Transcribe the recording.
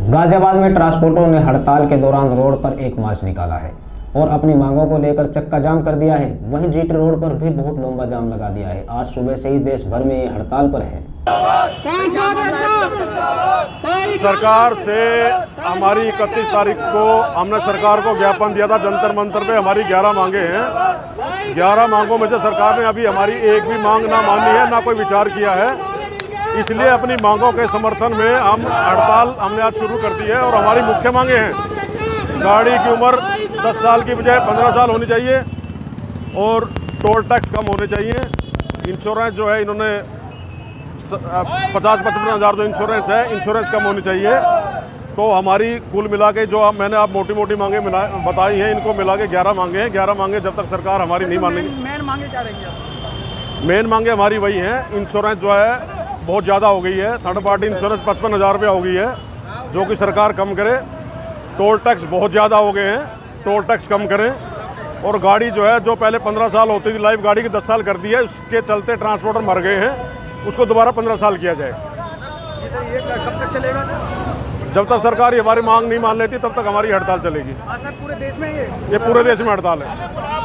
गाजियाबाद में ट्रांसपोर्टरों ने हड़ताल के दौरान रोड पर एक मार्च निकाला है और अपनी मांगों को लेकर चक्का जाम कर दिया है। वहीं जीटी रोड पर भी बहुत लंबा जाम लगा दिया है। आज सुबह से ही देश भर में ये हड़ताल पर है। सरकार से हमारी 31 तारीख को हमने सरकार को ज्ञापन दिया था। जंतर मंतर पे हमारी 11 मांगे हैं। 11 मांगों में से सरकार ने अभी हमारी एक भी मांग ना मानी है, ना कोई विचार किया है। इसलिए अपनी मांगों के समर्थन में हम हड़ताल हमने आज शुरू कर दी है। और हमारी मुख्य मांगे हैं, गाड़ी की उम्र 10 साल की बजाय 15 साल होनी चाहिए और टोल टैक्स कम होने चाहिए। इंश्योरेंस जो है, इन्होंने 50-55 हज़ार जो इंश्योरेंस है, इंश्योरेंस कम होनी चाहिए। तो हमारी कुल मिला के जो मैंने आप मोटी मोटी मांगे बताई हैं, इनको मिला के 11 मांगे हैं। 11 मांगे जब तक सरकार हमारी नहीं मानेगी। मेन मांगे क्या रहेंगी? मेन मांगे हमारी वही हैं। इंश्योरेंस जो है बहुत ज़्यादा हो गई है। थर्ड पार्टी इंश्योरेंस 55 हज़ार रुपया हो गई है, जो कि सरकार कम करे। टोल टैक्स बहुत ज़्यादा हो गए हैं, टोल टैक्स कम करें। और गाड़ी जो है, जो पहले 15 साल होती थी लाइफ, गाड़ी की 10 साल कर दी है। उसके चलते ट्रांसपोर्टर मर गए हैं, उसको दोबारा 15 साल किया जाए। ये कब तक चलेगा? जब तक सरकार हमारी मांग नहीं मान लेती तब तक हमारी हड़ताल चलेगी। सर पूरे देश में ये पूरे देश में हड़ताल है।